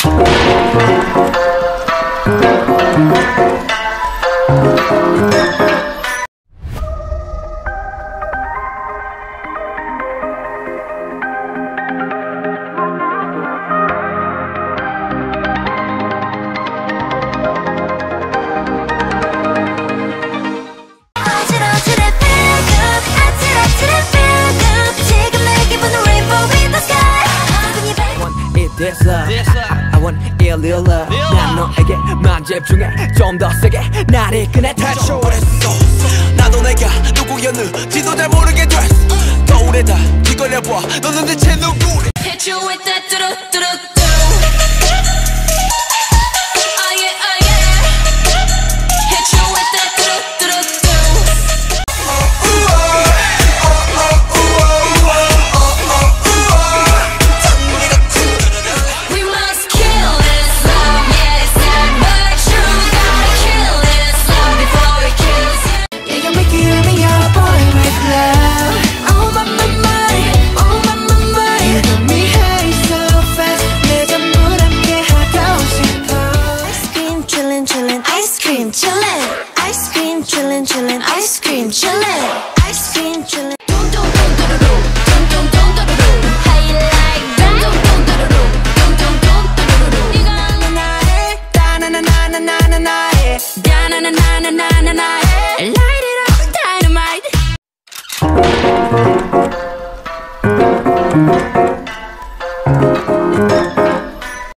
This love, I want a little love. 난 너에게만 집중해 좀 더 세게 나를 꺼내 탈출했어. 나도 내가 누구였는지도 잘 모르게 됐어. 거울에 다 뒤걸려봐 너는 대체 누구래. Hit you with that do-do-do-do. Chillin', ice cream, chillin', ice cream, chillin'. Dum dum dum dum dum, dum dum dum dum dum. How you like that? Dum dum dum dum dum, dum dum dum dum. 이건 나의 da na na na na na na 나의 da na na na na na na 나의 light it up, dynamite.